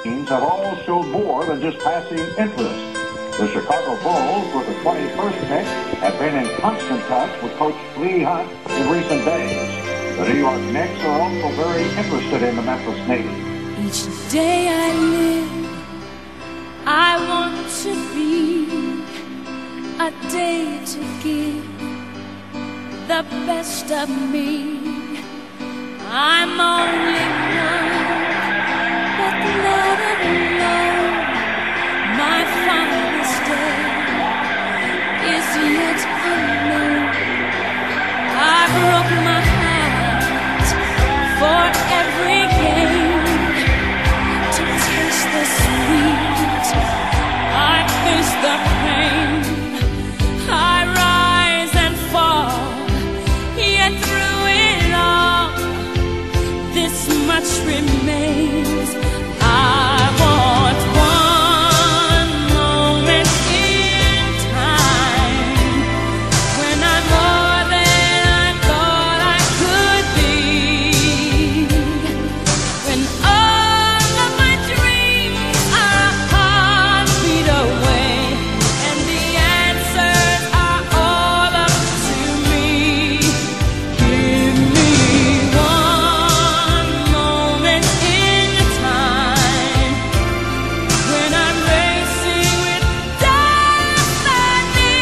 teams have all showed more than just passing interest. The Chicago Bulls, with the 21st pick, have been in constant touch with Coach Lee Hunt in recent days. The New York Knicks are also very interested in the Memphis native. Each day I live, I want to be a day to give the best of me. I'm only one, but let it know my finest day is yet unknown. I broke my heart for every game to taste the sweet. I face the pain. I rise and fall, yet through it all, this much remains. I want one moment in time when I'm more than I thought I could be, when all of my dreams are a heartbeat away and the answers are all up to me. Give me one moment in time when I'm racing with destiny.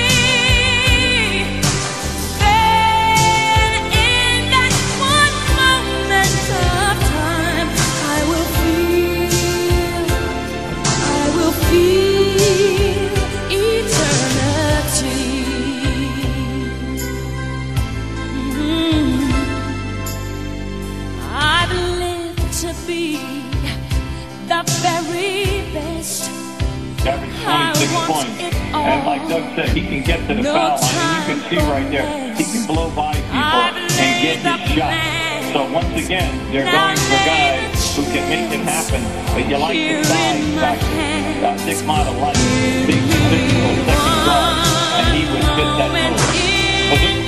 Then in that one moment of time, I will feel eternity. I've lived to be the very best. Average 26 points. And like Doug said, he can get to the foul line. And you can see right there, he can blow by people and get his shot. So once again, they're going for guys who can make it happen. But you like the size factor. Nick Mata likes big, physical, second guard, and he would fit that role.